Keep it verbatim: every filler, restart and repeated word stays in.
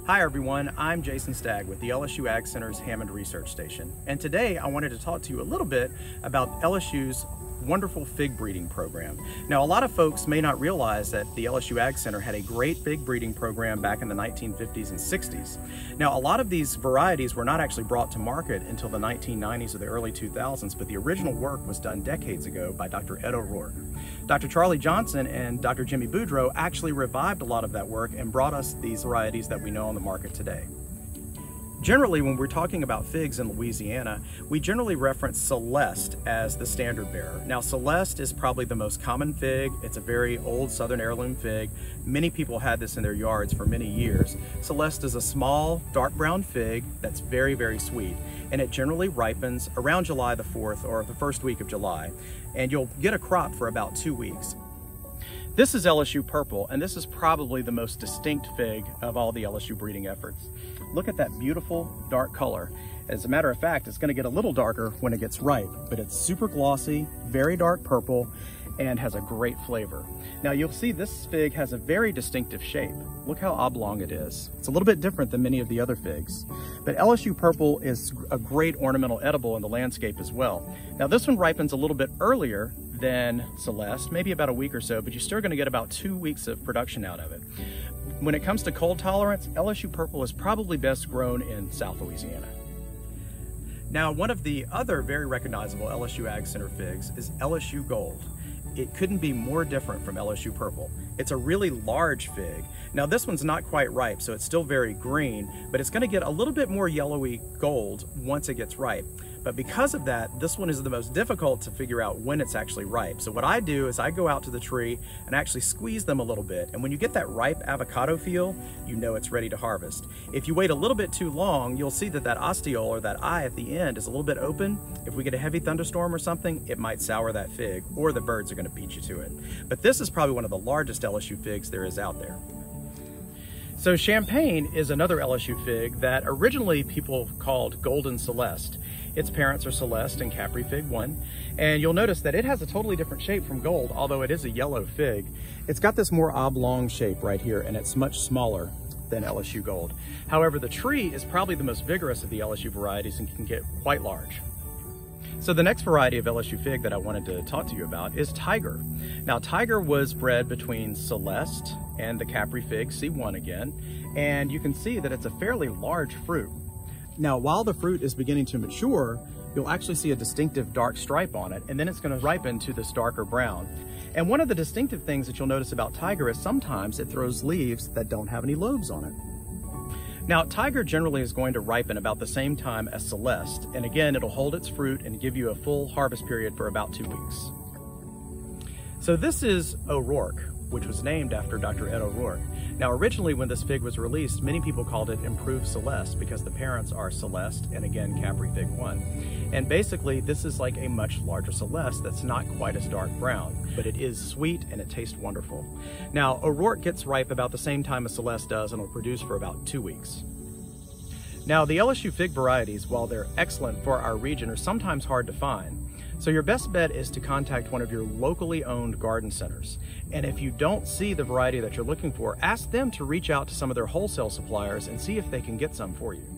Hi everyone, I'm Jason Stagg with the L S U AgCenter's Hammond Research Station, and today I wanted to talk to you a little bit about L S U's wonderful fig breeding program. Now, a lot of folks may not realize that the L S U AgCenter had a great fig breeding program back in the nineteen fifties and sixties. Now, a lot of these varieties were not actually brought to market until the nineteen nineties or the early two thousands, but the original work was done decades ago by Doctor Ed O'Rourke. Doctor Charlie Johnson and Doctor Jimmy Boudreau actually revived a lot of that work and brought us these varieties that we know on the market today. Generally, when we're talking about figs in Louisiana, we generally reference Celeste as the standard bearer. Now, Celeste is probably the most common fig. It's a very old Southern heirloom fig. Many people had this in their yards for many years. Celeste is a small, dark brown fig that's very, very sweet, and it generally ripens around July the fourth or the first week of July, and you'll get a crop for about two weeks. This is L S U Purple, and this is probably the most distinct fig of all the L S U breeding efforts. Look at that beautiful dark color. As a matter of fact, it's going to get a little darker when it gets ripe, but it's super glossy, very dark purple, and has a great flavor. Now you'll see this fig has a very distinctive shape. Look how oblong it is. It's a little bit different than many of the other figs. But L S U Purple is a great ornamental edible in the landscape as well. Now this one ripens a little bit earlier than Celeste, maybe about a week or so, but you're still going to get about two weeks of production out of it. When it comes to cold tolerance, L S U Purple is probably best grown in South Louisiana. Now, one of the other very recognizable L S U AgCenter figs is L S U Gold. It couldn't be more different from L S U Purple. It's a really large fig. Now this one's not quite ripe, so it's still very green, but it's gonna get a little bit more yellowy gold once it gets ripe. But because of that, this one is the most difficult to figure out when it's actually ripe. So what I do is I go out to the tree and actually squeeze them a little bit. And when you get that ripe avocado feel, you know it's ready to harvest. If you wait a little bit too long, you'll see that that ostiole or that eye at the end is a little bit open. If we get a heavy thunderstorm or something, it might sour that fig, or the birds are gonna beat you to it. But this is probably one of the largest L S U figs there is out there. So Champagne is another L S U fig that originally people called Golden Celeste. Its parents are Celeste and Capri Fig one, and you'll notice that it has a totally different shape from Gold, although it is a yellow fig. It's got this more oblong shape right here, and it's much smaller than L S U Gold. However, the tree is probably the most vigorous of the L S U varieties and can get quite large. So the next variety of L S U fig that I wanted to talk to you about is Tiger. Now Tiger was bred between Celeste and the Capri Fig C one again, and you can see that it's a fairly large fruit. Now while the fruit is beginning to mature, you'll actually see a distinctive dark stripe on it, and then it's going to ripen to this darker brown. And one of the distinctive things that you'll notice about Tiger is sometimes it throws leaves that don't have any lobes on it. Now, Tiger generally is going to ripen about the same time as Celeste, and again, it'll hold its fruit and give you a full harvest period for about two weeks. So this is O'Rourke, which was named after Doctor Ed O'Rourke. Now, originally when this fig was released, many people called it Improved Celeste because the parents are Celeste and again Capri Fig one. And basically, this is like a much larger Celeste that's not quite as dark brown, but it is sweet and it tastes wonderful. Now, O'Rourke gets ripe about the same time as Celeste does and will produce for about two weeks. Now, the L S U fig varieties, while they're excellent for our region, are sometimes hard to find. So your best bet is to contact one of your locally owned garden centers. And if you don't see the variety that you're looking for, ask them to reach out to some of their wholesale suppliers and see if they can get some for you.